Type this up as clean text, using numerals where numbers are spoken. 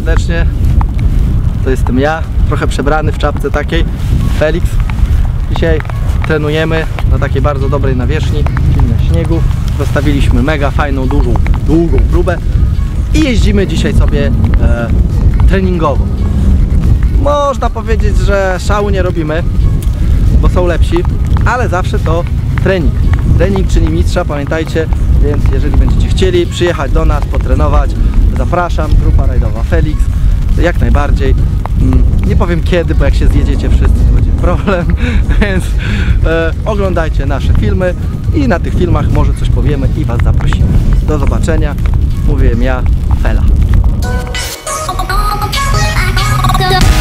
serdecznie. To jestem ja, trochę przebrany w czapce takiej, Felix. Dzisiaj trenujemy na takiej bardzo dobrej nawierzchni, czyli na śniegu. Dostawiliśmy mega fajną, długą próbę i jeździmy dzisiaj sobie treningowo. Można powiedzieć, że szału nie robimy, bo są lepsi, ale zawsze to trening. Trening czyni mistrza, pamiętajcie, więc jeżeli będziecie chcieli przyjechać do nas, potrenować, zapraszam, grupa rajdowa Felix, jak najbardziej. Nie powiem kiedy, bo jak się zjedziecie wszyscy, to będzie problem, więc oglądajcie nasze filmy i na tych filmach może coś powiemy i Was zaprosimy. Do zobaczenia, mówiłem ja, Fela.